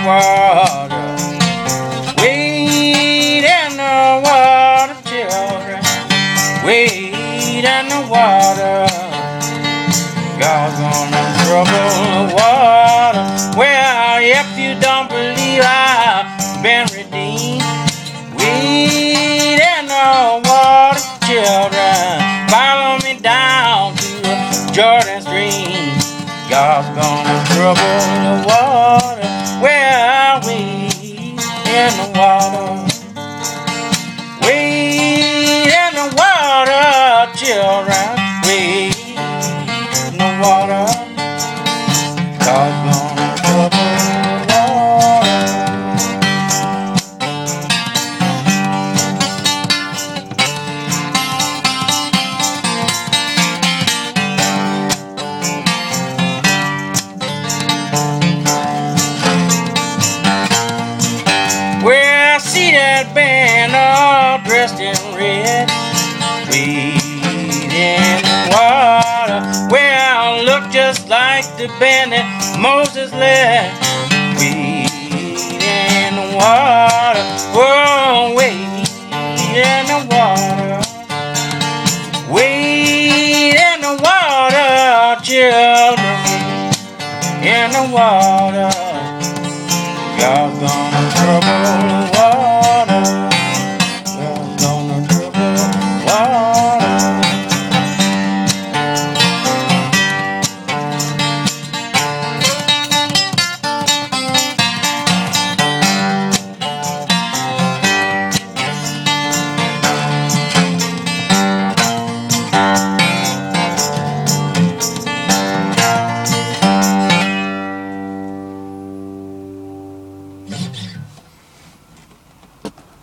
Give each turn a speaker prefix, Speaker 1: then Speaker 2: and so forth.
Speaker 1: water. Wade in the water, children. Wade in the water. God's gonna trouble the water. Well, if you don't believe I've been redeemed, wade in the water, children. Follow me down to Jordan stream. God's gonna trouble the water. Well, wade in the water. Wade in the water, children. Wade in the water. God's gonna trouble the water. Well, I see that band all dressed in red, wade in the water. Well, look just like the band that Moses led, wade in the water. Oh, wade in the water. Wade in the water, children, in the water. God's gonna trouble